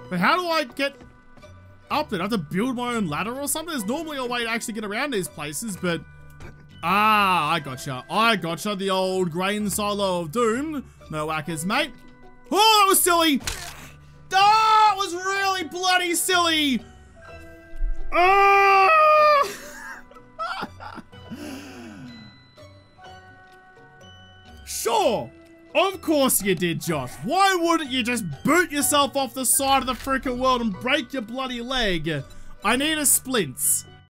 But how do I get up there? I have to build my own ladder or something? There's normally a way to actually get around these places, but... Ah, I gotcha. I gotcha. The old grain silo of doom. No whackers, mate. Oh, that was silly. Oh, it was really bloody silly. Oh! Sure. Of course you did, Josh. Why wouldn't you just boot yourself off the side of the freaking world and break your bloody leg? I need a splints.